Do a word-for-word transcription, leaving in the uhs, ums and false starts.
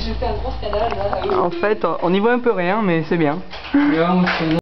J'ai fait un gros scandale là. En fait, on y voit un peu rien, mais c'est bien.